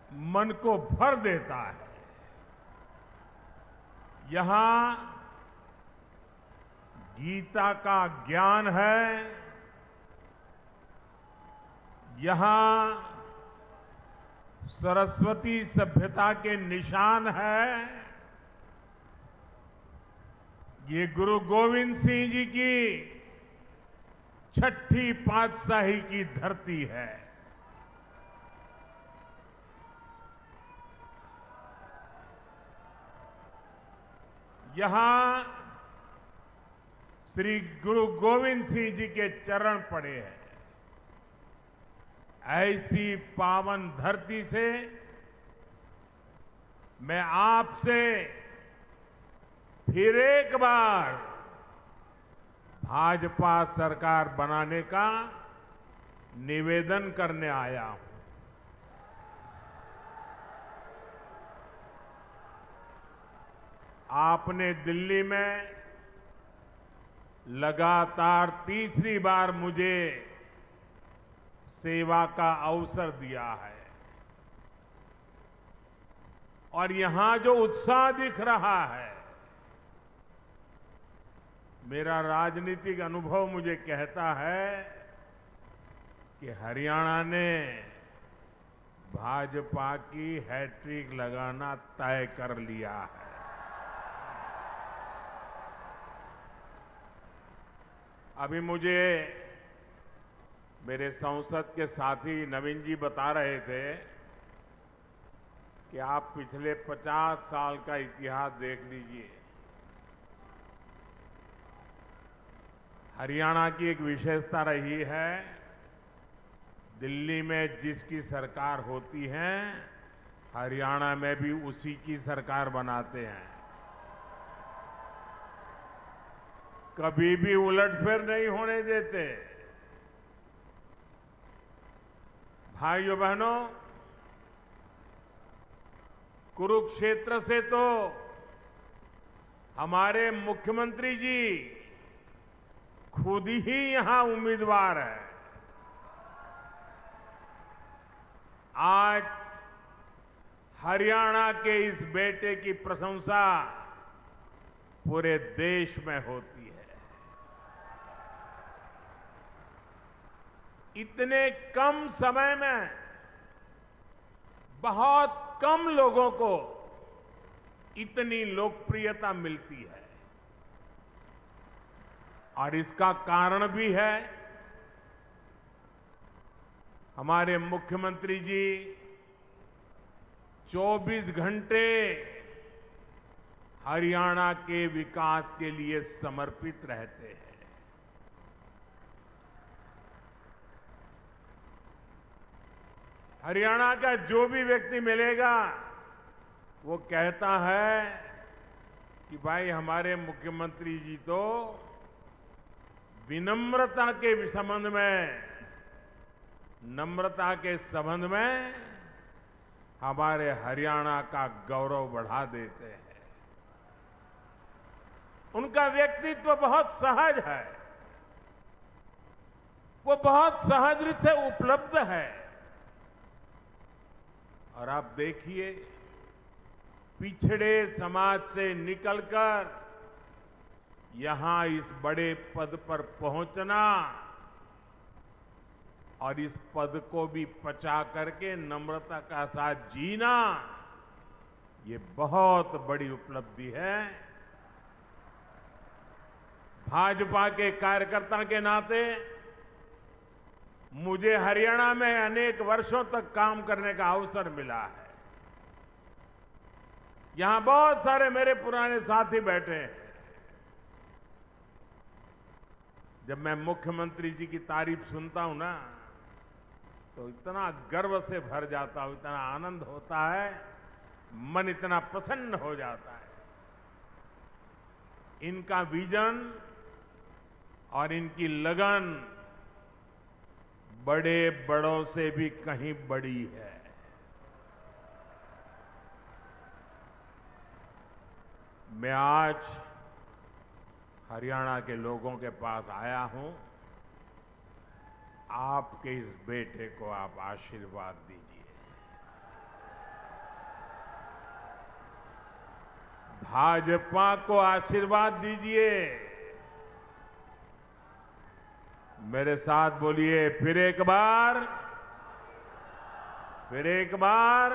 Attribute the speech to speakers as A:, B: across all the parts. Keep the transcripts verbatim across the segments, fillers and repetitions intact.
A: मन को भर देता है। यहां गीता का ज्ञान है, यहां सरस्वती सभ्यता के निशान है। ये गुरु गोविंद सिंह जी की छठी पातशाही की धरती है। यहां श्री गुरु गोविंद सिंह जी के चरण पड़े हैं। ऐसी पावन धरती से मैं आपसे फिर एक बार भाजपा सरकार बनाने का निवेदन करने आया हूं। आपने दिल्ली में लगातार तीसरी बार मुझे सेवा का अवसर दिया है और यहां जो उत्साह दिख रहा है, मेरा राजनीतिक अनुभव मुझे कहता है कि हरियाणा ने भाजपा की हैट्रिक लगाना तय कर लिया है। अभी मुझे मेरे संसद के साथी नवीन जी बता रहे थे कि आप पिछले पचास साल का इतिहास देख लीजिए। हरियाणा की एक विशेषता रही है, दिल्ली में जिसकी सरकार होती है, हरियाणा में भी उसी की सरकार बनाते हैं। कभी भी उलटफेर नहीं होने देते। भाइयों बहनों, कुरुक्षेत्र से तो हमारे मुख्यमंत्री जी खुद ही यहां उम्मीदवार है। आज हरियाणा के इस बेटे की प्रशंसा पूरे देश में होती है। इतने कम समय में बहुत कम लोगों को इतनी लोकप्रियता मिलती है और इसका कारण भी है हमारे मुख्यमंत्री जी चौबीस घंटे हरियाणा के विकास के लिए समर्पित रहते हैं। हरियाणा का जो भी व्यक्ति मिलेगा वो कहता है कि भाई हमारे मुख्यमंत्री जी तो विनम्रता के संबंध में, नम्रता के संबंध में हमारे हरियाणा का गौरव बढ़ा देते हैं। उनका व्यक्तित्व बहुत सहज है, वो बहुत सहज रूप से उपलब्ध है। और आप देखिए, पिछड़े समाज से निकलकर यहां इस बड़े पद पर पहुंचना और इस पद को भी पचा करके नम्रता का साथ जीना, ये बहुत बड़ी उपलब्धि है। भाजपा के कार्यकर्ता के नाते मुझे हरियाणा में अनेक वर्षों तक काम करने का अवसर मिला है। यहां बहुत सारे मेरे पुराने साथी बैठे हैं। जब मैं मुख्यमंत्री जी की तारीफ सुनता हूं ना, तो इतना गर्व से भर जाता हूं, इतना आनंद होता है, मन इतना प्रसन्न हो जाता है। इनका विजन और इनकी लगन बड़े बड़ों से भी कहीं बड़ी है। मैं आज हरियाणा के लोगों के पास आया हूं, आपके इस बेटे को आप आशीर्वाद दीजिए। भाजपा को आशीर्वाद दीजिए। मेरे साथ बोलिए, फिर एक बार, फिर एक बार।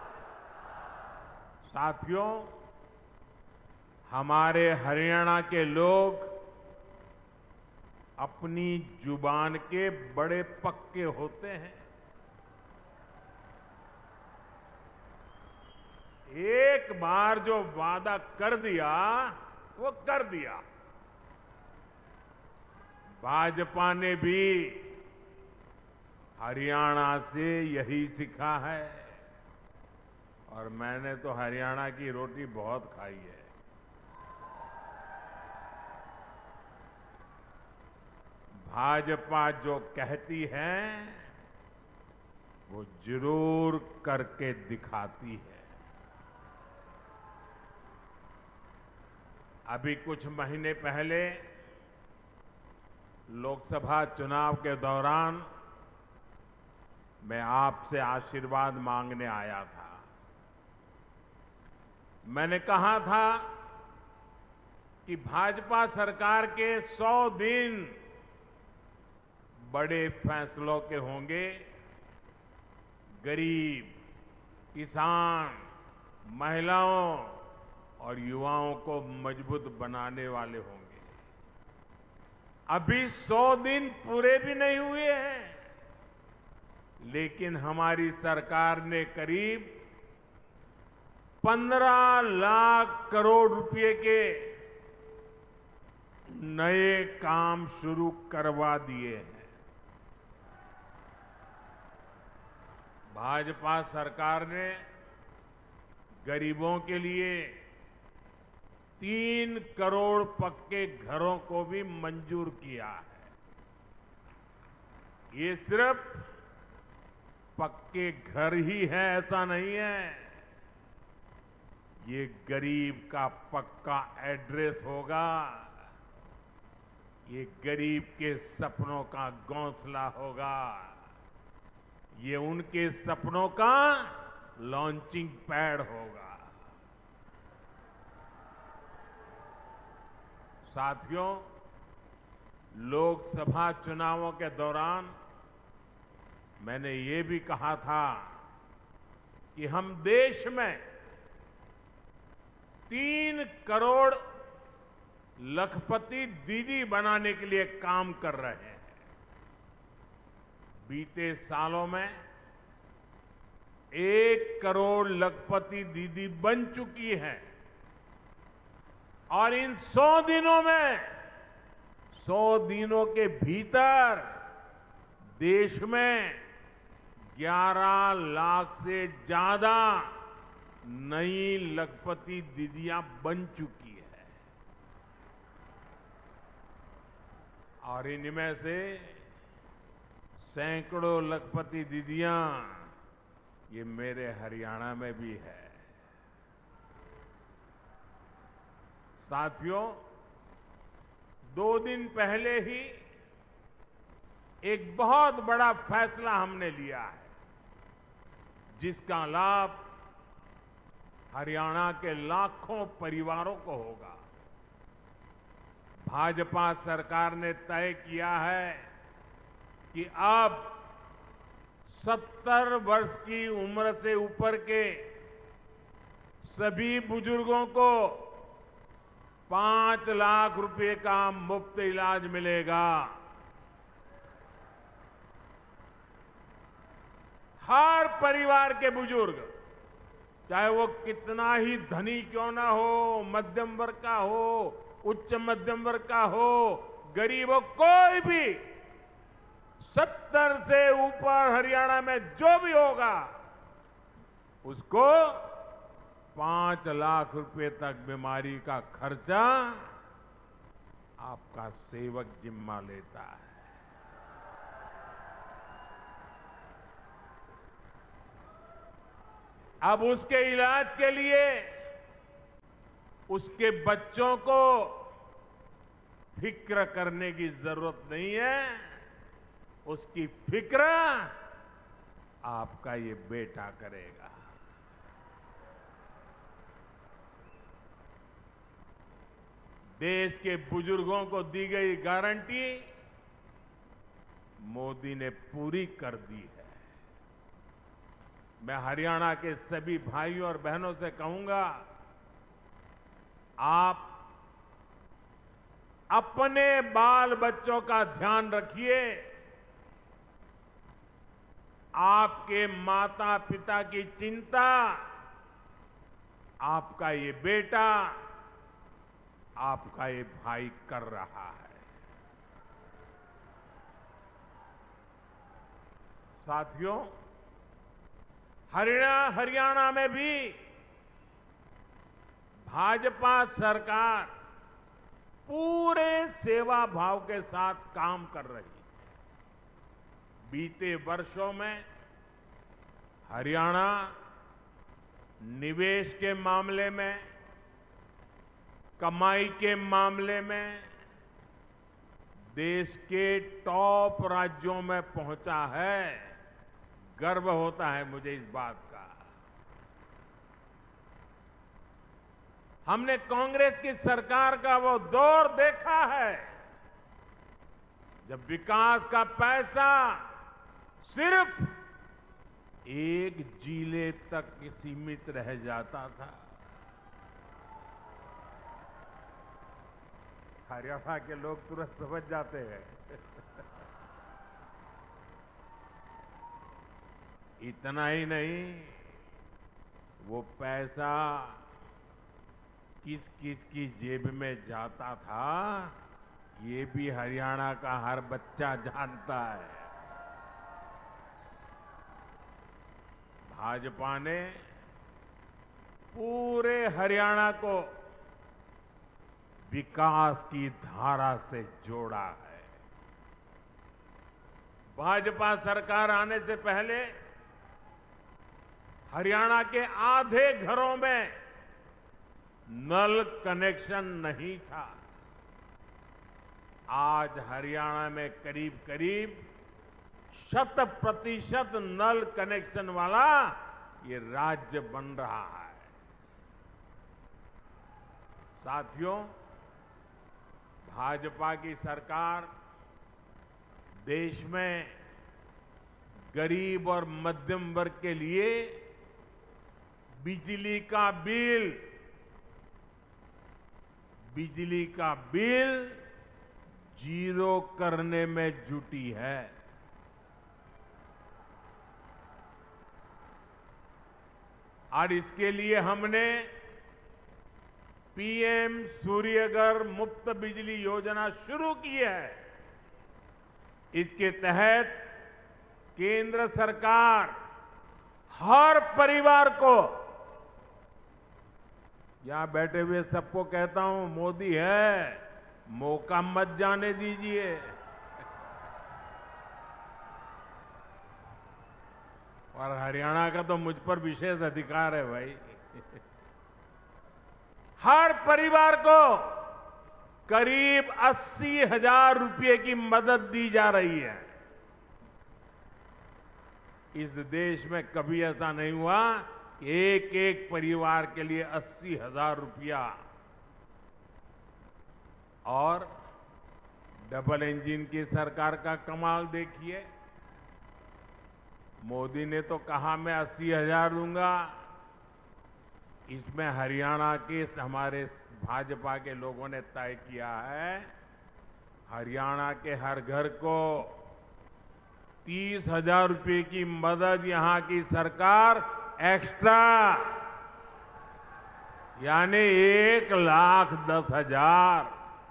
A: साथियों, हमारे हरियाणा के लोग अपनी जुबान के बड़े पक्के होते हैं। एक बार जो वादा कर दिया वो कर दिया। भाजपा ने भी हरियाणा से यही सीखा है और मैंने तो हरियाणा की रोटी बहुत खाई है। भाजपा जो कहती है वो जरूर करके दिखाती है। अभी कुछ महीने पहले लोकसभा चुनाव के दौरान मैं आपसे आशीर्वाद मांगने आया था। मैंने कहा था कि भाजपा सरकार के सौ दिन बड़े फैसलों के होंगे। गरीब, किसान, महिलाओं और युवाओं को मजबूत बनाने वाले होंगे। अभी सौ दिन पूरे भी नहीं हुए हैं, लेकिन हमारी सरकार ने करीब पंद्रह लाख करोड़ रुपए के नए काम शुरू करवा दिए हैं। भाजपा सरकार ने गरीबों के लिए तीन करोड़ पक्के घरों को भी मंजूर किया है। ये सिर्फ पक्के घर ही है ऐसा नहीं है, ये गरीब का पक्का एड्रेस होगा। ये गरीब के सपनों का घोंसला होगा। ये उनके सपनों का लॉन्चिंग पैड होगा। साथियों, लोकसभा चुनावों के दौरान मैंने ये भी कहा था कि हम देश में तीन करोड़ लखपति दीदी बनाने के लिए काम कर रहे हैं। बीते सालों में एक करोड़ लखपति दीदी बन चुकी है और इन सौ दिनों में, सौ दिनों के भीतर देश में ग्यारह लाख से ज्यादा नई लखपति दीदियां बन चुकी है और इनमें से सैकड़ों लखपति दीदियां ये मेरे हरियाणा में भी है। साथियों, दो दिन पहले ही एक बहुत बड़ा फैसला हमने लिया है, जिसका लाभ हरियाणा के लाखों परिवारों को होगा। भाजपा सरकार ने तय किया है कि अब सत्तर वर्ष की उम्र से ऊपर के सभी बुजुर्गों को पांच लाख रुपए का मुफ्त इलाज मिलेगा। हर परिवार के बुजुर्ग, चाहे वो कितना ही धनी क्यों ना हो, मध्यम वर्ग का हो, उच्च मध्यम वर्ग का हो, गरीब हो, कोई भी सत्तर से ऊपर हरियाणा में जो भी होगा उसको पांच लाख रुपए तक बीमारी का खर्चा आपका सेवक जिम्मा लेता है। अब उसके इलाज के लिए उसके बच्चों को फिक्र करने की जरूरत नहीं है, उसकी फिक्र आपका ये बेटा करेगा। देश के बुजुर्गों को दी गई गारंटी मोदी ने पूरी कर दी है। मैं हरियाणा के सभी भाइयों और बहनों से कहूंगा, आप अपने बाल बच्चों का ध्यान रखिए। आपके माता पिता की चिंता आपका ये बेटा, आपका ये भाई कर रहा है। साथियों, हरियाणा हरियाणा में भी भाजपा सरकार पूरे सेवा भाव के साथ काम कर रही है। बीते वर्षों में हरियाणा निवेश के मामले में, कमाई के मामले में देश के टॉप राज्यों में पहुंचा है। गर्व होता है मुझे इस बात का। हमने कांग्रेस की सरकार का वो दौर देखा है जब विकास का पैसा सिर्फ एक जिले तक सीमित रह जाता था। हरियाणा के लोग तुरंत समझ जाते हैं। इतना ही नहीं, वो पैसा किस किस की जेब में जाता था, ये भी हरियाणा का हर बच्चा जानता है। भाजपा ने पूरे हरियाणा को विकास की धारा से जोड़ा है। भाजपा सरकार आने से पहले हरियाणा के आधे घरों में नल कनेक्शन नहीं था। आज हरियाणा में करीब करीब शत प्रतिशत नल कनेक्शन वाला ये राज्य बन रहा है। साथियों, भाजपा की सरकार देश में गरीब और मध्यम वर्ग के लिए बिजली का बिल बिजली का बिल जीरो करने में जुटी है। और इसके लिए हमने पीएम सूर्यघर मुफ्त बिजली योजना शुरू की है। इसके तहत केंद्र सरकार हर परिवार को, यहां बैठे हुए सबको कहता हूं, मोदी है, मौका मत जाने दीजिए। और हरियाणा का तो मुझ पर विशेष अधिकार है भाई। हर परिवार को करीब अस्सी हजार रुपये की मदद दी जा रही है। इस देश में कभी ऐसा नहीं हुआ कि एक एक परिवार के लिए अस्सी हजार रुपया। और डबल इंजन की सरकार का कमाल देखिए। मोदी ने तो कहा मैं अस्सी हजार दूंगा, इसमें हरियाणा के हमारे भाजपा के लोगों ने तय किया है हरियाणा के हर घर को तीस हजार रुपये की मदद यहां की सरकार एक्स्ट्रा, यानी एक लाख दस हजार।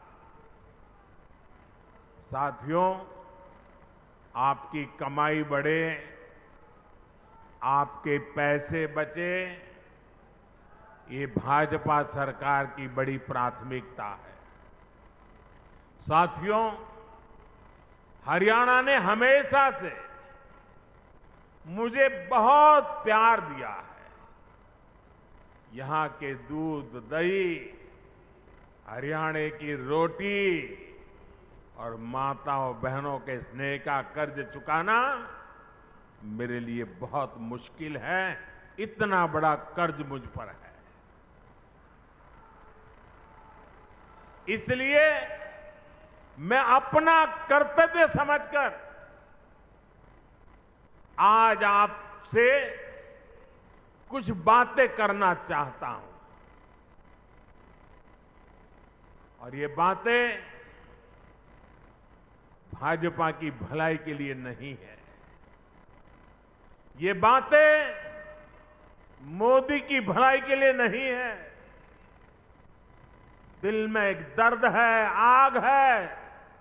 A: साथियों, आपकी कमाई बढ़े, आपके पैसे बचे, ये भाजपा सरकार की बड़ी प्राथमिकता है। साथियों, हरियाणा ने हमेशा से मुझे बहुत प्यार दिया है। यहां के दूध, दही, हरियाणा की रोटी और माताओं बहनों के स्नेह का कर्ज चुकाना मेरे लिए बहुत मुश्किल है। इतना बड़ा कर्ज मुझ पर है। इसलिए मैं अपना कर्तव्य समझकर आज आपसे कुछ बातें करना चाहता हूं। और ये बातें भाजपा की भलाई के लिए नहीं है। ये बातें मोदी की भलाई के लिए नहीं है। दिल में एक दर्द है, आग है।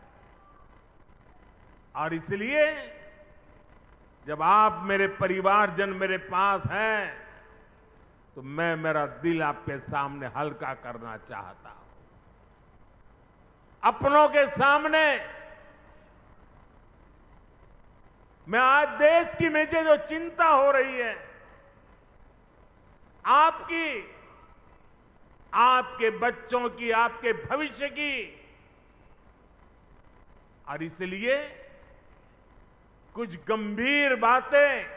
A: और इसलिए जब आप मेरे परिवारजन मेरे पास हैं, तो मैं मेरा दिल आपके सामने हल्का करना चाहता हूं। अपनों के सामने मैं आज देश की मुझे जो चिंता हो रही है, आपकी, आपके बच्चों की, आपके भविष्य की, और इसलिए कुछ गंभीर बातें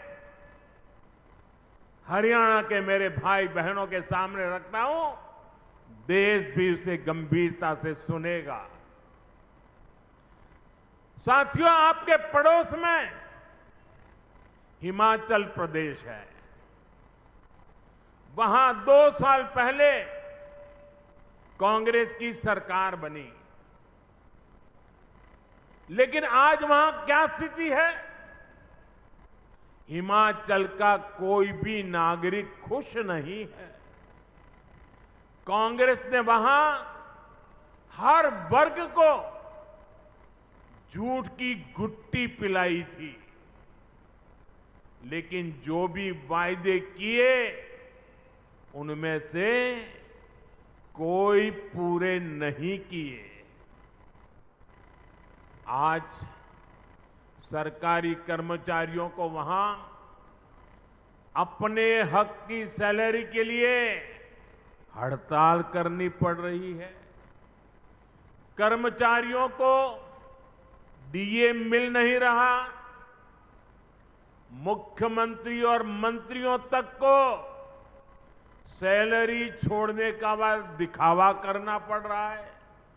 A: हरियाणा के मेरे भाई बहनों के सामने रखता हूं। देश भी उसे गंभीरता से सुनेगा। साथियों, आपके पड़ोस में हिमाचल प्रदेश है। वहां दो साल पहले कांग्रेस की सरकार बनी, लेकिन आज वहां क्या स्थिति है? हिमाचल का कोई भी नागरिक खुश नहीं है। कांग्रेस ने वहां हर वर्ग को झूठ की गुट्टी पिलाई थी, लेकिन जो भी वायदे किए उनमें से कोई पूरे नहीं किए। आज सरकारी कर्मचारियों को वहां अपने हक की सैलरी के लिए हड़ताल करनी पड़ रही है। कर्मचारियों को डीए मिल नहीं रहा। मुख्यमंत्री और मंत्रियों तक को सैलरी छोड़ने का बाद दिखावा करना पड़ रहा है।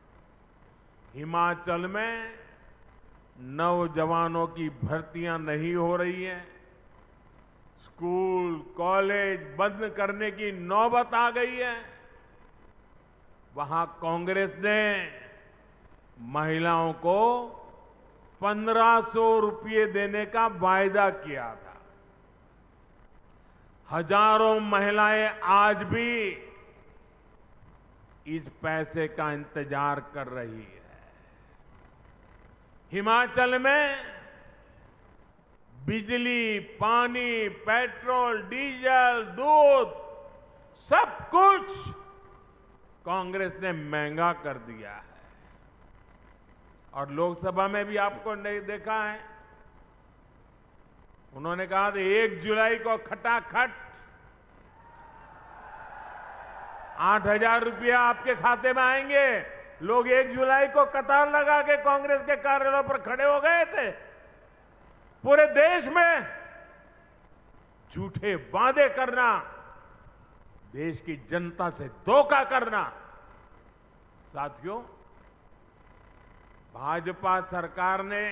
A: हिमाचल में नौजवानों की भर्तियां नहीं हो रही हैं। स्कूल, कॉलेज बंद करने की नौबत आ गई है। वहां कांग्रेस ने महिलाओं को पंद्रह सौ रुपये देने का वायदा किया था। हजारों महिलाएं आज भी इस पैसे का इंतजार कर रही है। हिमाचल में बिजली, पानी, पेट्रोल, डीजल, दूध सब कुछ कांग्रेस ने महंगा कर दिया है। और लोकसभा में भी आपको नहीं देखा है, उन्होंने कहा था एक जुलाई को खटाखट आठ हजार रुपया आपके खाते में आएंगे। लोग एक जुलाई को कतार लगा के कांग्रेस के कार्यालयों पर खड़े हो गए थे। पूरे देश में झूठे वादे करना, देश की जनता से धोखा करना। साथियों, भाजपा सरकार ने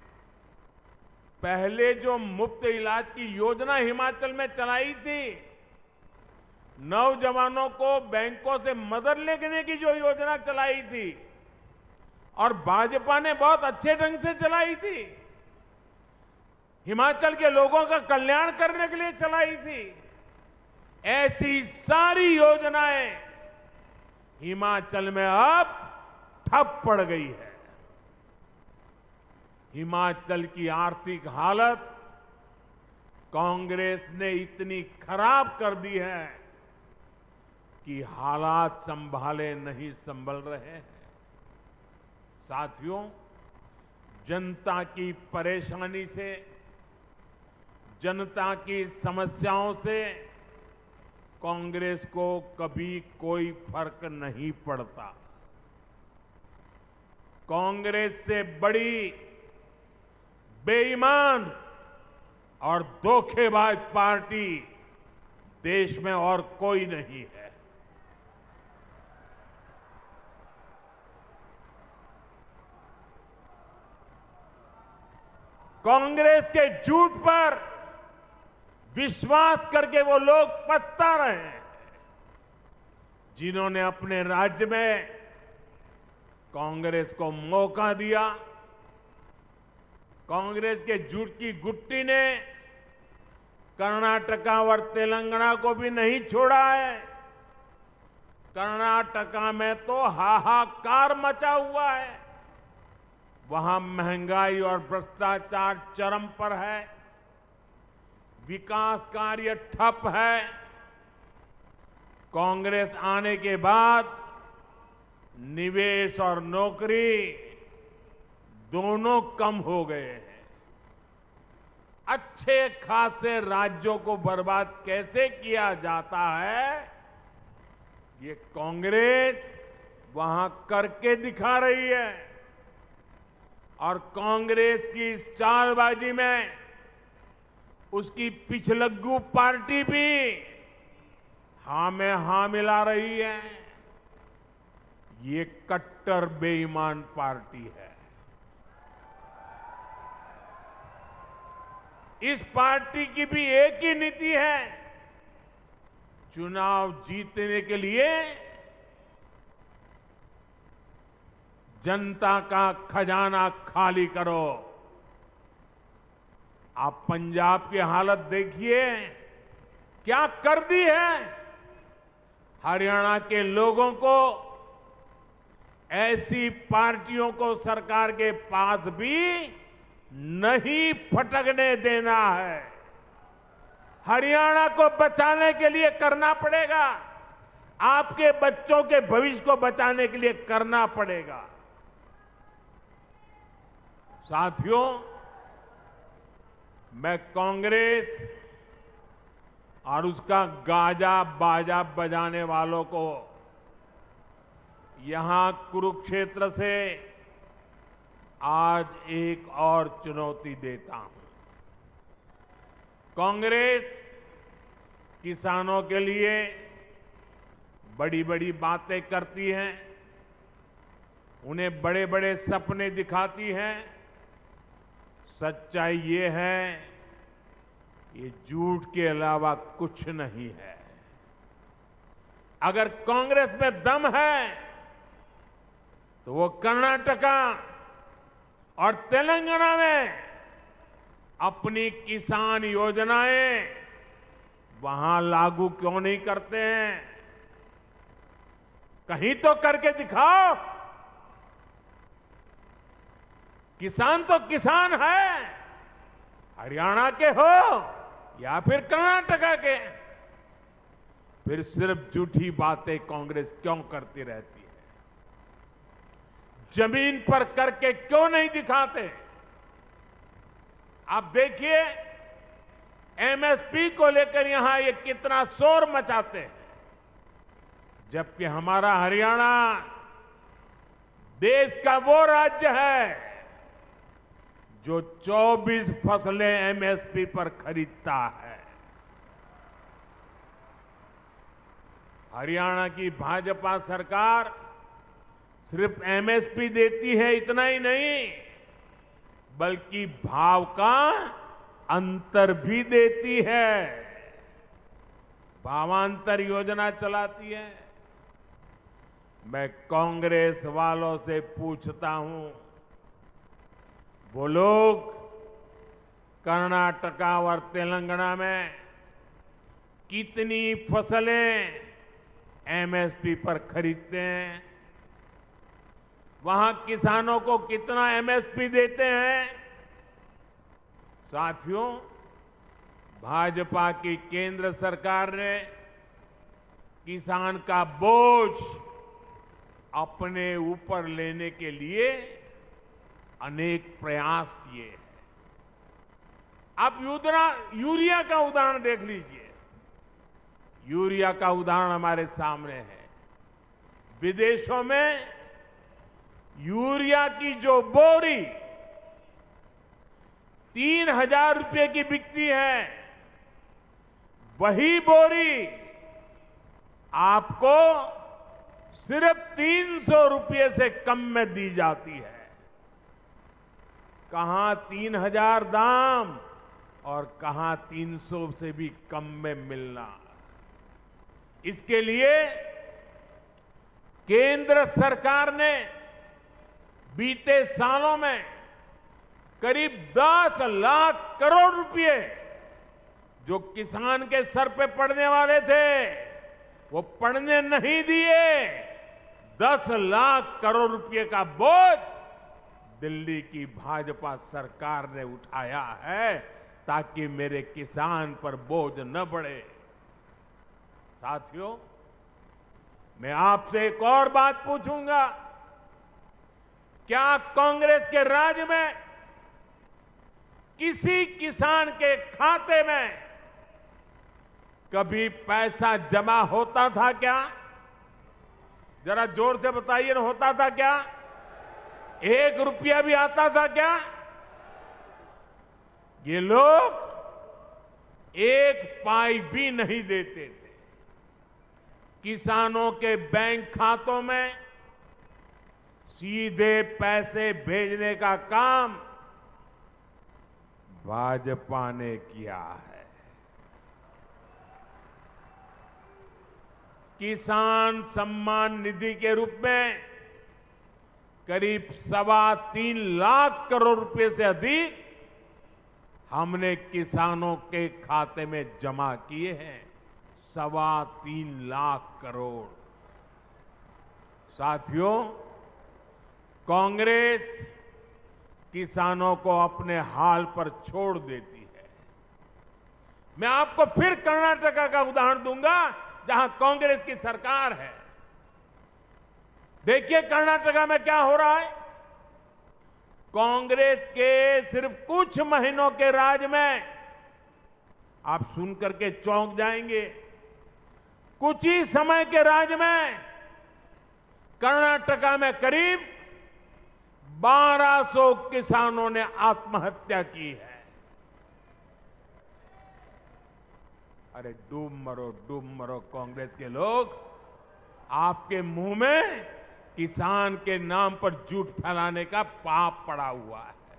A: पहले जो मुफ्त इलाज की योजना हिमाचल में चलाई थी, नौजवानों को बैंकों से मदद लेने की जो योजना चलाई थी, और भाजपा ने बहुत अच्छे ढंग से चलाई थी, हिमाचल के लोगों का कल्याण करने के लिए चलाई थी। ऐसी सारी योजनाएं हिमाचल में अब ठप पड़ गई है। हिमाचल की आर्थिक हालत कांग्रेस ने इतनी खराब कर दी है कि हालात संभाले नहीं संभल रहे हैं। साथियों, जनता की परेशानी से, जनता की समस्याओं से कांग्रेस को कभी कोई फर्क नहीं पड़ता। कांग्रेस से बड़ी बेईमान और धोखेबाज पार्टी देश में और कोई नहीं है। कांग्रेस के झूठ पर विश्वास करके वो लोग पछता रहे हैं जिन्होंने अपने राज्य में कांग्रेस को मौका दिया। कांग्रेस के झूठ की गुट्टी ने कर्नाटका और तेलंगाना को भी नहीं छोड़ा है। कर्नाटका में तो हाहाकार मचा हुआ है। वहां महंगाई और भ्रष्टाचार चरम पर है, विकास कार्य ठप है। कांग्रेस आने के बाद निवेश और नौकरी दोनों कम हो गए हैं। अच्छे खासे राज्यों को बर्बाद कैसे किया जाता है, ये कांग्रेस वहां करके दिखा रही है। और कांग्रेस की इस चालबाजी में उसकी पिछलग्गू पार्टी भी हां में हां मिला रही है। ये कट्टर बेईमान पार्टी है। इस पार्टी की भी एक ही नीति है, चुनाव जीतने के लिए जनता का खजाना खाली करो। आप पंजाब की हालत देखिए, क्या कर दी है। हरियाणा के लोगों को ऐसी पार्टियों को सरकार के पास भी नहीं फटकने देना है। हरियाणा को बचाने के लिए करना पड़ेगा, आपके बच्चों के भविष्य को बचाने के लिए करना पड़ेगा। साथियों, मैं कांग्रेस और उसका गाजा बाजा बजाने वालों को यहां कुरुक्षेत्र से आज एक और चुनौती देता हूं। कांग्रेस किसानों के लिए बड़ी बड़ी बातें करती है, उन्हें बड़े बड़े सपने दिखाती है। सच्चाई ये है, ये झूठ के अलावा कुछ नहीं है। अगर कांग्रेस में दम है तो वो कर्नाटका और तेलंगाना में अपनी किसान योजनाएं वहां लागू क्यों नहीं करते हैं? कहीं तो करके दिखाओ। किसान तो किसान है, हरियाणा के हो या फिर कर्नाटका के। फिर सिर्फ झूठी बातें कांग्रेस क्यों करती रहती है? जमीन पर करके क्यों नहीं दिखाते? आप देखिए, एमएसपी को लेकर यहां ये कितना शोर मचाते हैं, जबकि हमारा हरियाणा देश का वो राज्य है जो चौबीस फसलें एमएसपी पर खरीदता है। हरियाणा की भाजपा सरकार सिर्फ एमएसपी देती है, इतना ही नहीं, बल्कि भाव का अंतर भी देती है। भावांतर योजना चलाती है। मैं कांग्रेस वालों से पूछता हूं, वो लोग कर्नाटका और तेलंगाना में कितनी फसलें एमएसपी पर खरीदते हैं? वहां किसानों को कितना एमएसपी देते हैं? साथियों, भाजपा की केंद्र सरकार ने किसान का बोझ अपने ऊपर लेने के लिए अनेक प्रयास किए हैं। आप यूरिया का उदाहरण देख लीजिए। यूरिया का उदाहरण हमारे सामने है। विदेशों में यूरिया की जो बोरी तीन हजार रुपए की बिकती है, वही बोरी आपको सिर्फ तीन सौ रुपये से कम में दी जाती है। कहां तीन हजार दाम और कहां तीन सौ से भी कम में मिलना। इसके लिए केंद्र सरकार ने बीते सालों में करीब दस लाख करोड़ रुपए जो किसान के सर पे पड़ने वाले थे वो पड़ने नहीं दिए। दस लाख करोड़ रुपए का बोझ दिल्ली की भाजपा सरकार ने उठाया है ताकि मेरे किसान पर बोझ न बढ़े। साथियों, मैं आपसे एक और बात पूछूंगा, क्या कांग्रेस के राज में किसी किसान के खाते में कभी पैसा जमा होता था क्या? जरा जोर से बताइए ना, होता था क्या? एक रुपया भी आता था क्या? ये लोग एक पाई भी नहीं देते थे। किसानों के बैंक खातों में सीधे पैसे भेजने का काम भाजपा ने किया है। किसान सम्मान निधि के रूप में करीब सवा तीन लाख करोड़ रुपए से अधिक हमने किसानों के खाते में जमा किए हैं। सवा तीन लाख करोड़। साथियों, कांग्रेस किसानों को अपने हाल पर छोड़ देती है। मैं आपको फिर कर्नाटका का उदाहरण दूंगा जहां कांग्रेस की सरकार है। देखिए कर्नाटका में क्या हो रहा है। कांग्रेस के सिर्फ कुछ महीनों के राज में आप सुनकर के चौंक जाएंगे। कुछ ही समय के राज में कर्नाटका में करीब बारह सौ किसानों ने आत्महत्या की है। अरे डूब मरो, डूब मरो कांग्रेस के लोग। आपके मुंह में किसान के नाम पर झूठ फैलाने का पाप पड़ा हुआ है।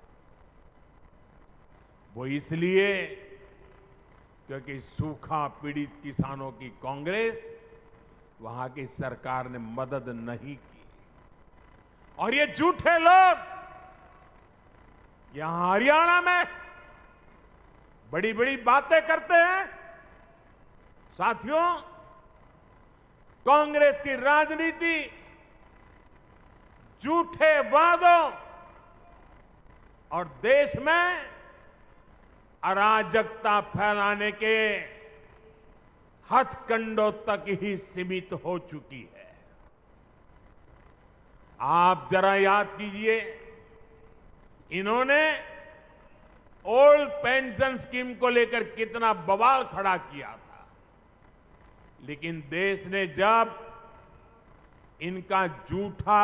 A: वो इसलिए क्योंकि सूखा पीड़ित किसानों की कांग्रेस वहां की सरकार ने मदद नहीं की। और ये झूठे लोग यहां हरियाणा में बड़ी बड़ी बातें करते हैं। साथियों, कांग्रेस की राजनीति झूठे वादों और देश में अराजकता फैलाने के हथकंडों तक ही सीमित हो चुकी है। आप जरा याद कीजिए, इन्होंने ओल्ड पेंशन स्कीम को लेकर कितना बवाल खड़ा किया था, लेकिन देश ने जब इनका झूठा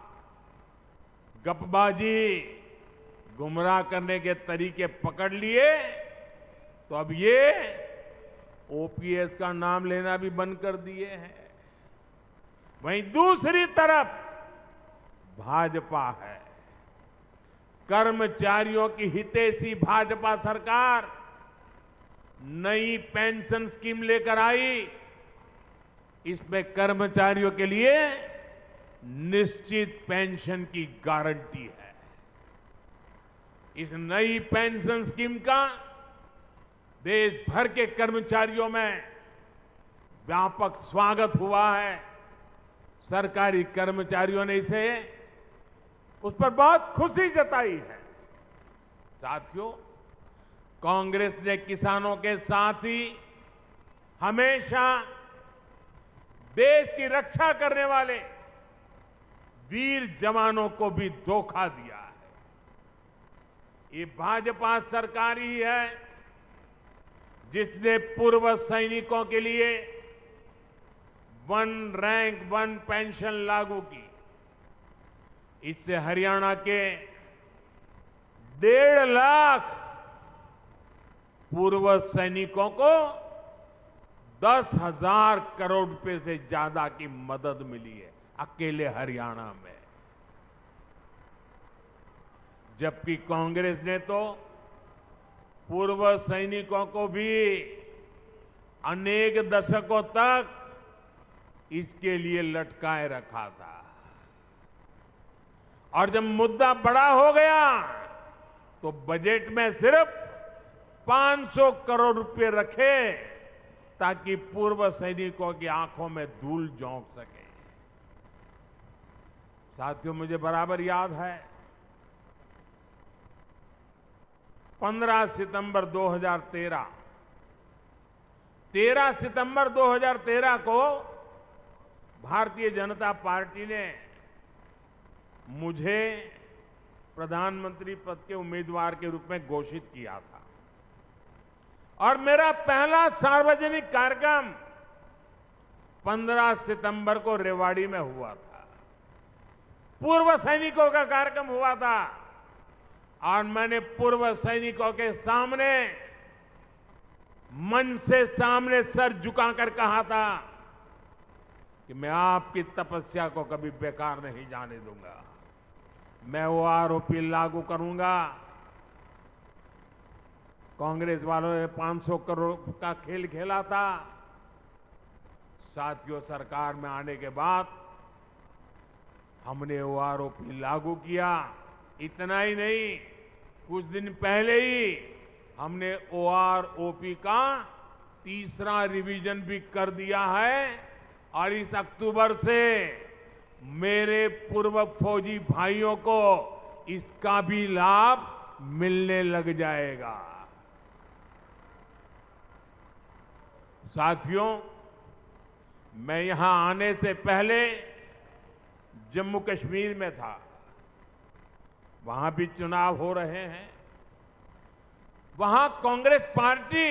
A: गपबाजी गुमराह करने के तरीके पकड़ लिए तो अब ये ओपीएस का नाम लेना भी बंद कर दिए हैं। वहीं दूसरी तरफ भाजपा है। कर्मचारियों की हितैषी भाजपा सरकार नई पेंशन स्कीम लेकर आई। इसमें कर्मचारियों के लिए निश्चित पेंशन की गारंटी है। इस नई पेंशन स्कीम का देश भर के कर्मचारियों में व्यापक स्वागत हुआ है। सरकारी कर्मचारियों ने इसे उस पर बहुत खुशी जताई है। साथियों, कांग्रेस ने किसानों के साथ ही हमेशा देश की रक्षा करने वाले वीर जवानों को भी धोखा दिया है। ये भाजपा सरकार ही है जिसने पूर्व सैनिकों के लिए वन रैंक वन पेंशन लागू की। इससे हरियाणा के डेढ़ लाख पूर्व सैनिकों को दस हजार करोड़ रुपए से ज्यादा की मदद मिली है अकेले हरियाणा में। जबकि कांग्रेस ने तो पूर्व सैनिकों को भी अनेक दशकों तक इसके लिए लटकाए रखा था। और जब मुद्दा बड़ा हो गया तो बजट में सिर्फ पाँच सौ करोड़ रुपए रखे ताकि पूर्व सैनिकों की आंखों में धूल झोंक सके। साथियों, मुझे बराबर याद है पंद्रह सितंबर दो हज़ार तेरह तेरह सितंबर दो हज़ार तेरह को भारतीय जनता पार्टी ने मुझे प्रधानमंत्री पद के उम्मीदवार के रूप में घोषित किया था और मेरा पहला सार्वजनिक कार्यक्रम पंद्रह सितंबर को रेवाड़ी में हुआ था। पूर्व सैनिकों का कार्यक्रम हुआ था और मैंने पूर्व सैनिकों के सामने मन से सामने सर झुकाकर कहा था कि मैं आपकी तपस्या को कभी बेकार नहीं जाने दूंगा। मैं वो आरोपी लागू करूंगा। कांग्रेस वालों ने पाँच सौ करोड़ का खेल खेला था। साथियों, सरकार में आने के बाद हमने वो आरोपी लागू किया। इतना ही नहीं, कुछ दिन पहले ही हमने ओ आर ओ पी का तीसरा रिवीजन भी कर दिया है और इस अक्टूबर से मेरे पूर्व फौजी भाइयों को इसका भी लाभ मिलने लग जाएगा। साथियों, मैं यहां आने से पहले जम्मू कश्मीर में था। वहां भी चुनाव हो रहे हैं। वहां कांग्रेस पार्टी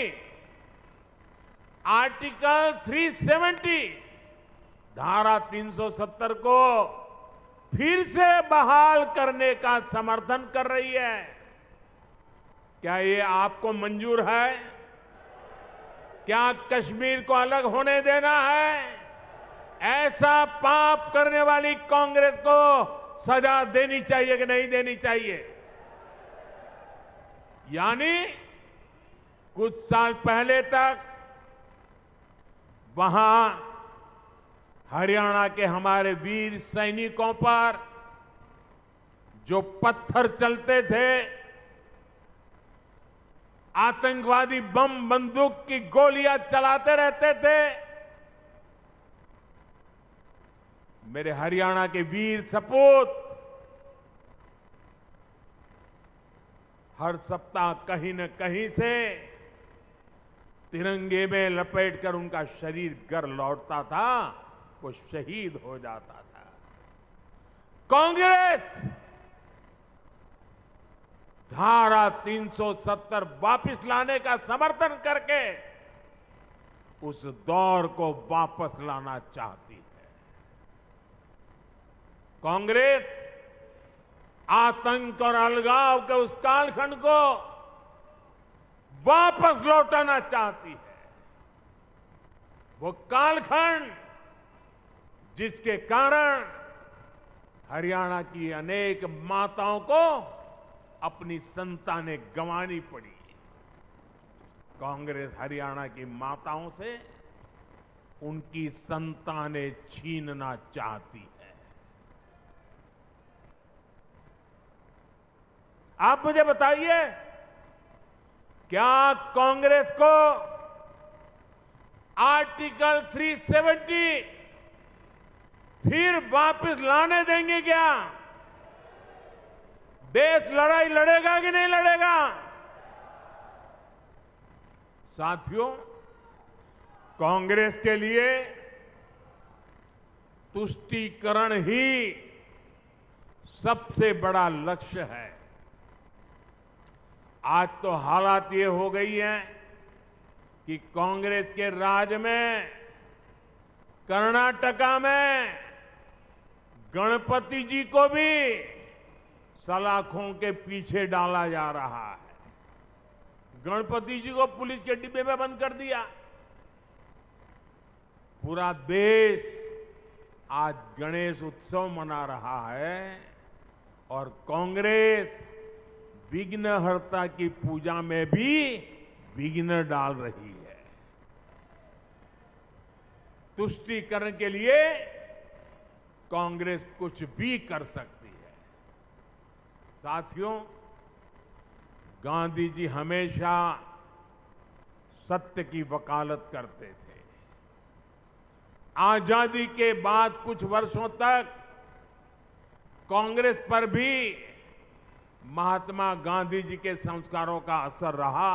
A: आर्टिकल तीन सौ सत्तर धारा तीन सौ सत्तर को फिर से बहाल करने का समर्थन कर रही है। क्या ये आपको मंजूर है? क्या कश्मीर को अलग होने देना है? ऐसा पाप करने वाली कांग्रेस को सजा देनी चाहिए कि नहीं देनी चाहिए? यानी कुछ साल पहले तक वहां हरियाणा के हमारे वीर सैनिकों पर जो पत्थर चलते थे, आतंकवादी बम बंदूक की गोलियां चलाते रहते थे, मेरे हरियाणा के वीर सपूत हर सप्ताह कहीं न कहीं से तिरंगे में लपेटकर उनका शरीर घर लौटता था, वो शहीद हो जाता था। कांग्रेस धारा तीन सौ सत्तर वापस लाने का समर्थन करके उस दौर को वापस लाना चाहती है। कांग्रेस आतंक और अलगाव के उस कालखंड को वापस लौटाना चाहती है। वो कालखंड जिसके कारण हरियाणा की अनेक माताओं को अपनी संतानें गंवानी पड़ी। कांग्रेस हरियाणा की माताओं से उनकी संतानें छीनना चाहती है। आप मुझे बताइए, क्या कांग्रेस को आर्टिकल तीन सौ सत्तर फिर वापस लाने देंगे? क्या देश लड़ाई लड़ेगा कि नहीं लड़ेगा? साथियों, कांग्रेस के लिए तुष्टीकरण ही सबसे बड़ा लक्ष्य है। आज तो हालात ये हो गई हैं कि कांग्रेस के राज में कर्नाटका में गणपति जी को भी सलाखों के पीछे डाला जा रहा है। गणपति जी को पुलिस के डिब्बे में बंद कर दिया। पूरा देश आज गणेश उत्सव मना रहा है और कांग्रेस विघ्नहर्ता की पूजा में भी विघ्न डाल रही है। तुष्टीकरण के लिए कांग्रेस कुछ भी कर सकती है। साथियों, गांधी जी हमेशा सत्य की वकालत करते थे। आजादी के बाद कुछ वर्षों तक कांग्रेस पर भी महात्मा गांधी जी के संस्कारों का असर रहा,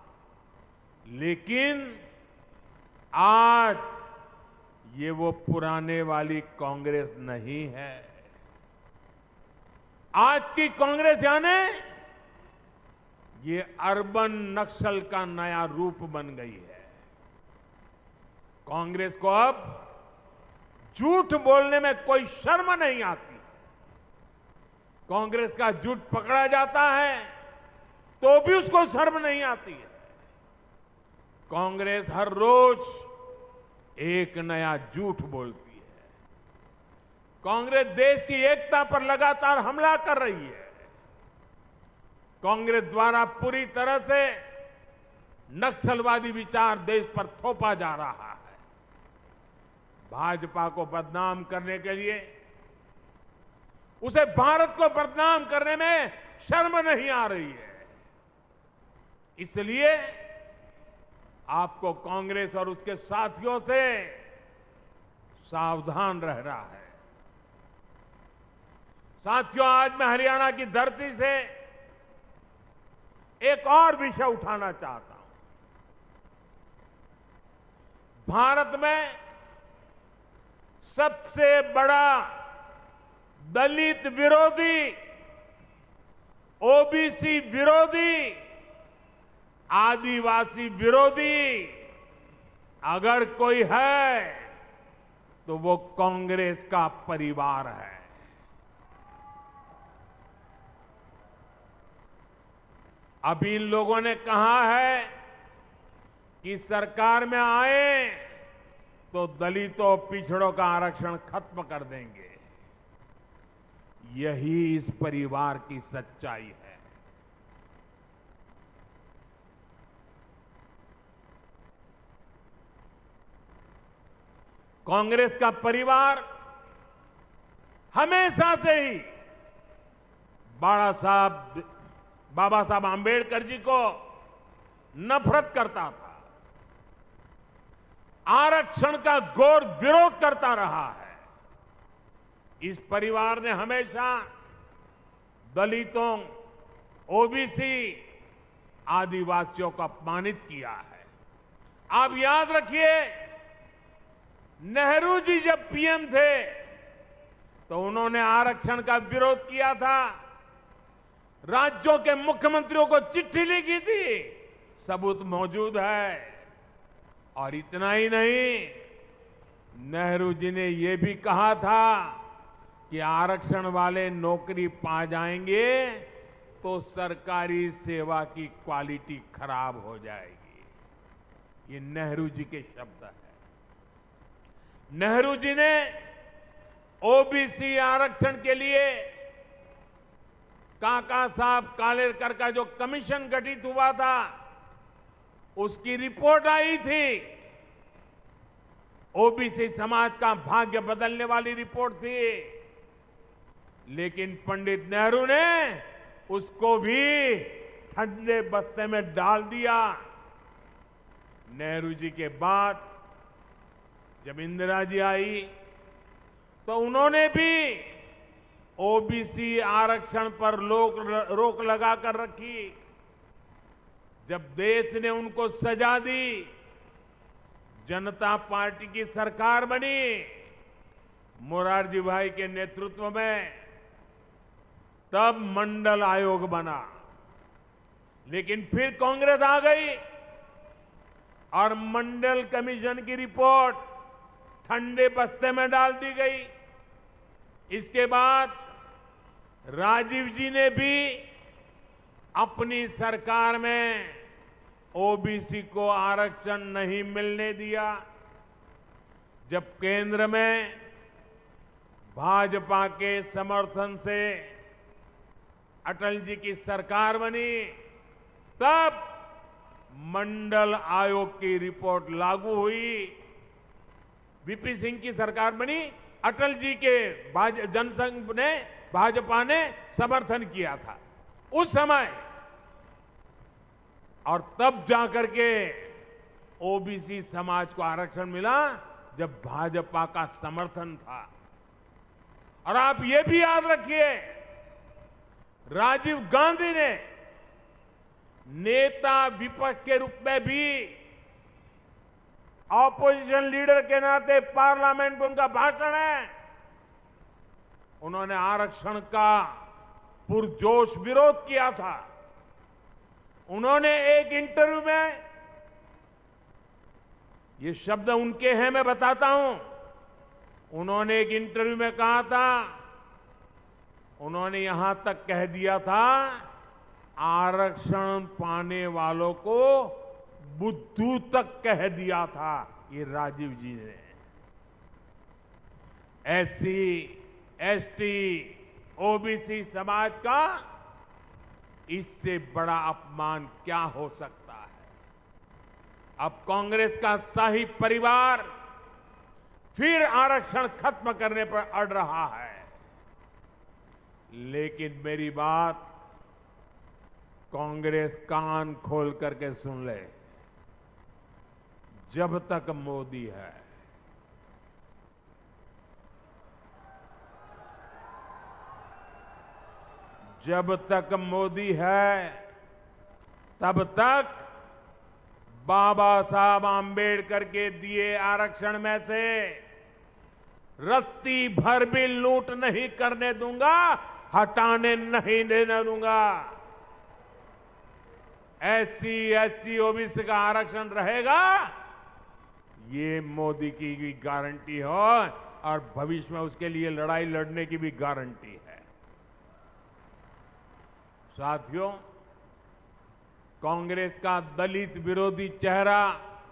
A: लेकिन आज ये वो पुराने वाली कांग्रेस नहीं है। आज की कांग्रेस यानी ये अर्बन नक्सल का नया रूप बन गई है। कांग्रेस को अब झूठ बोलने में कोई शर्म नहीं आती। कांग्रेस का झूठ पकड़ा जाता है तो भी उसको शर्म नहीं आती है। कांग्रेस हर रोज एक नया झूठ बोलती है। कांग्रेस देश की एकता पर लगातार हमला कर रही है। कांग्रेस द्वारा पूरी तरह से नक्सलवादी विचार देश पर थोपा जा रहा है। भाजपा को बदनाम करने के लिए, उसे भारत को बदनाम करने में शर्म नहीं आ रही है। इसलिए आपको कांग्रेस और उसके साथियों से सावधान रहना है। साथियों, आज मैं हरियाणा की धरती से एक और विषय उठाना चाहता हूं। भारत में सबसे बड़ा दलित विरोधी, ओबीसी विरोधी, आदिवासी विरोधी अगर कोई है तो वो कांग्रेस का परिवार है। अभी इन लोगों ने कहा है कि सरकार में आए तो दलितों पिछड़ों का आरक्षण खत्म कर देंगे। यही इस परिवार की सच्चाई है। कांग्रेस का परिवार हमेशा से ही बाबा साहब बाबा साहब आंबेडकर जी को नफरत करता था, आरक्षण का घोर विरोध करता रहा है। इस परिवार ने हमेशा दलितों, ओबीसी, आदिवासियों को अपमानित किया है। आप याद रखिए, नेहरू जी जब पीएम थे तो उन्होंने आरक्षण का विरोध किया था। राज्यों के मुख्यमंत्रियों को चिट्ठी लिखी थी, सबूत मौजूद है। और इतना ही नहीं, नेहरू जी ने यह भी कहा था कि आरक्षण वाले नौकरी पा जाएंगे तो सरकारी सेवा की क्वालिटी खराब हो जाएगी। ये नेहरू जी के शब्द हैं। नेहरू जी ने ओबीसी आरक्षण के लिए काका साहब कालेलकर का जो कमीशन गठित हुआ था, उसकी रिपोर्ट आई थी। ओबीसी समाज का भाग्य बदलने वाली रिपोर्ट थी, लेकिन पंडित नेहरू ने उसको भी ठंडे बस्ते में डाल दिया। नेहरू जी के बाद जब इंदिरा जी आई तो उन्होंने भी ओबीसी आरक्षण पर रोक रोक लगा कर रखी। जब देश ने उनको सजा दी, जनता पार्टी की सरकार बनी मोरारजी भाई के नेतृत्व में, तब मंडल आयोग बना। लेकिन फिर कांग्रेस आ गई और मंडल कमीशन की रिपोर्ट ठंडे बस्ते में डाल दी गई। इसके बाद राजीव जी ने भी अपनी सरकार में ओबीसी को आरक्षण नहीं मिलने दिया। जब केंद्र में भाजपा के समर्थन से अटल जी की सरकार बनी, तब मंडल आयोग की रिपोर्ट लागू हुई। वीपी सिंह की सरकार बनी, अटल जी के जनसंघ ने, भाजपा ने समर्थन किया था उस समय, और तब जाकर के ओबीसी समाज को आरक्षण मिला जब भाजपा का समर्थन था। और आप ये भी याद रखिए, राजीव गांधी ने नेता विपक्ष के रूप में भी, ऑपोजिशन लीडर के नाते पार्लियामेंट में उनका भाषण है, उन्होंने आरक्षण का पुरजोश विरोध किया था। उन्होंने एक इंटरव्यू में, ये शब्द उनके हैं, मैं बताता हूं, उन्होंने एक इंटरव्यू में कहा था, उन्होंने यहां तक कह दिया था, आरक्षण पाने वालों को बुद्धू तक कह दिया था ये राजीव जी ने। एससी, एसटी, ओबीसी समाज का इससे बड़ा अपमान क्या हो सकता है। अब कांग्रेस का शाही परिवार फिर आरक्षण खत्म करने पर अड़ रहा है। लेकिन मेरी बात कांग्रेस कान खोल करके सुन ले, जब तक मोदी है, जब तक मोदी है, तब तक बाबा साहब आंबेडकर के दिए आरक्षण में से रत्ती भर भी लूट नहीं करने दूंगा, हटाने नहीं देने दूंगा। एससी, एसटी, ओबीसी का आरक्षण रहेगा, ये मोदी की भी गारंटी हो, और भविष्य में उसके लिए लड़ाई लड़ने की भी गारंटी है। साथियों, कांग्रेस का दलित विरोधी चेहरा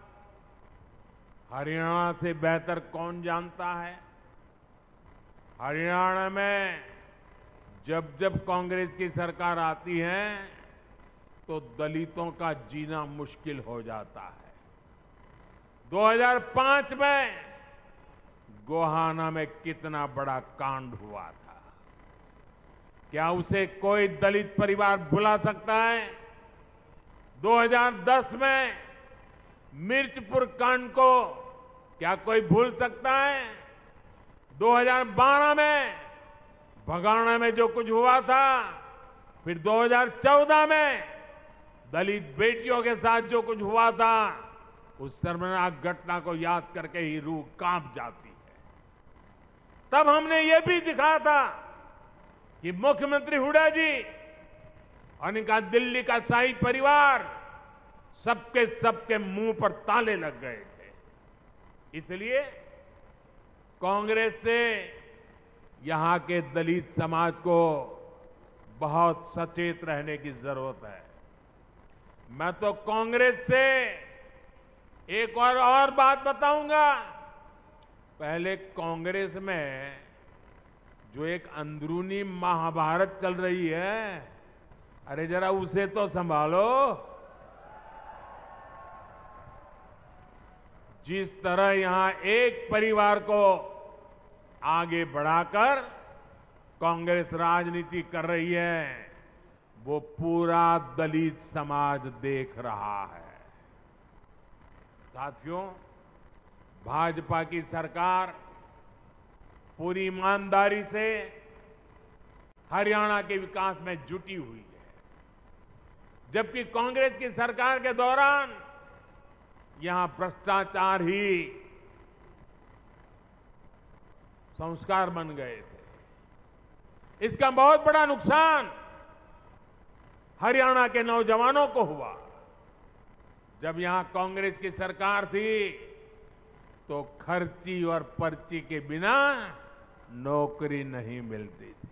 A: हरियाणा से बेहतर कौन जानता है। हरियाणा में जब जब कांग्रेस की सरकार आती है तो दलितों का जीना मुश्किल हो जाता है। दो हज़ार पाँच में गोहाना में कितना बड़ा कांड हुआ था, क्या उसे कोई दलित परिवार भुला सकता है? दो हज़ार दस में मिर्चपुर कांड को क्या कोई भूल सकता है? दो हज़ार बारह में भगाना में जो कुछ हुआ था, फिर दो हज़ार चौदह में दलित बेटियों के साथ जो कुछ हुआ था, उस शर्मनाक घटना को याद करके ही रूह कांप जाती है। तब हमने ये भी दिखा था कि मुख्यमंत्री हुड्डा जी और इनका दिल्ली का शाही परिवार सबके सबके मुंह पर ताले लग गए थे। इसलिए कांग्रेस से यहां के दलित समाज को बहुत सचेत रहने की जरूरत है। मैं तो कांग्रेस से एक और और बात बताऊंगा। पहले कांग्रेस में जो एक अंदरूनी महाभारत चल रही है, अरे जरा उसे तो संभालो। जिस तरह यहां एक परिवार को आगे बढ़ाकर कांग्रेस राजनीति कर रही है, वो पूरा दलित समाज देख रहा है। साथियों, भाजपा की सरकार पूरी ईमानदारी से हरियाणा के विकास में जुटी हुई है, जबकि कांग्रेस की सरकार के दौरान यहां भ्रष्टाचार ही संस्कार बन गए थे। इसका बहुत बड़ा नुकसान हरियाणा के नौजवानों को हुआ। जब यहां कांग्रेस की सरकार थी तो खर्ची और पर्ची के बिना नौकरी नहीं मिलती थी।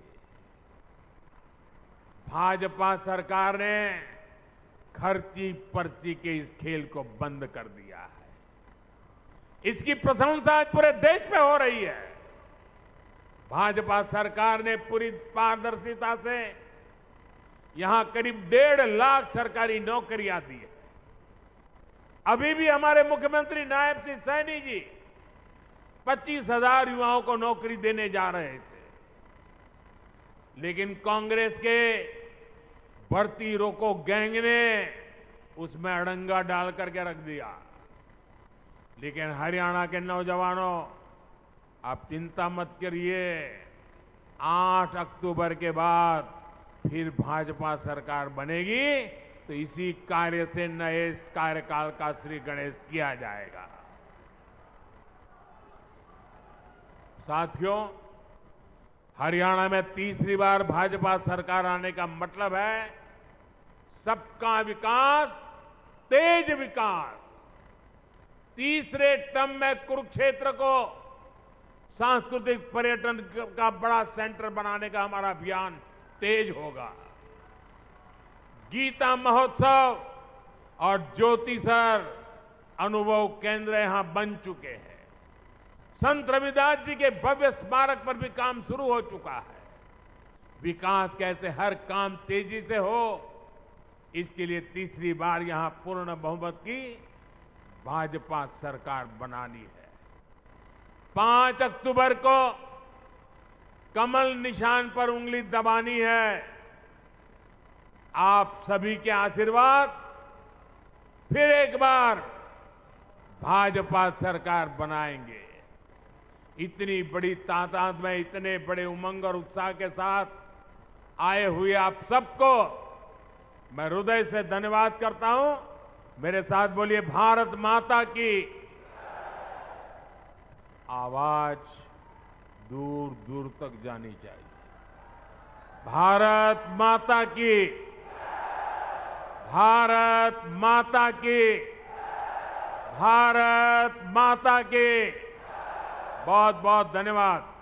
A: भाजपा सरकार ने खर्ची पर्ची के इस खेल को बंद कर दिया है। इसकी प्रशंसा पूरे देश में हो रही है। भाजपा सरकार ने पूरी पारदर्शिता से यहां करीब डेढ़ लाख सरकारी नौकरियां दी है। अभी भी हमारे मुख्यमंत्री नायब सिंह सैनी जी पच्चीस हजार युवाओं को नौकरी देने जा रहे थे, लेकिन कांग्रेस के भर्ती रोको गैंग ने उसमें अड़ंगा डाल करके रख दिया। लेकिन हरियाणा के नौजवानों, आप चिंता मत करिए, आठ अक्टूबर के बाद फिर भाजपा सरकार बनेगी तो इसी कार्य से नए कार्यकाल का श्री गणेश किया जाएगा। साथियों, हरियाणा में तीसरी बार भाजपा सरकार आने का मतलब है सबका विकास, तेज विकास। तीसरे टर्म में कुरुक्षेत्र को सांस्कृतिक पर्यटन का बड़ा सेंटर बनाने का हमारा अभियान तेज होगा। गीता महोत्सव और ज्योतिसर अनुभव केंद्र यहां बन चुके हैं। संत रविदास जी के भव्य स्मारक पर भी काम शुरू हो चुका है। विकास कैसे हर काम तेजी से हो, इसके लिए तीसरी बार यहां पूर्ण बहुमत की भाजपा सरकार बनानी है। पांच अक्टूबर को कमल निशान पर उंगली दबानी है। आप सभी के आशीर्वाद फिर एक बार भाजपा सरकार बनाएंगे। इतनी बड़ी तादाद में, इतने बड़े उमंग और उत्साह के साथ आए हुए आप सबको मैं हृदय से धन्यवाद करता हूं। मेरे साथ बोलिए, भारत माता की। आवाज दूर दूर तक जानी चाहिए। भारत माता की, भारत माता की, भारत माता की। बहुत बहुत धन्यवाद।